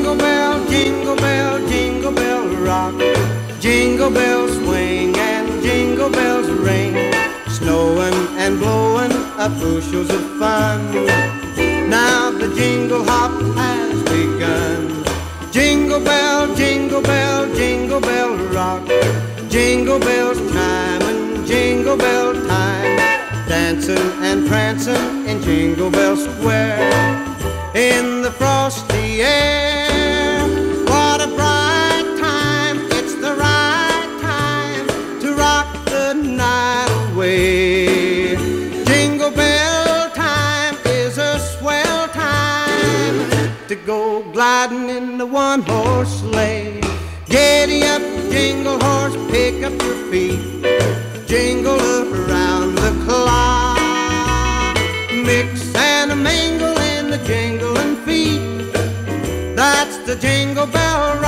jingle bell rock. Jingle bells swing and jingle bells ring, snowing and blowing up bushels of fun. Now the jingle hop has begun. Jingle bell, jingle bell, jingle bell rock. Jingle bells chime and jingle bell time, dancing and prancing in Jingle Bell Square. In the frosty air, what a bright time. It's the right time to rock the night away. Jingle bell time is a swell time to go gliding in the one-horse sleigh. Giddy up, jingle horse, pick up your feet, jingle around the clock. Mix and mingle in the jingling feet. That's the Jingle Bell Rock.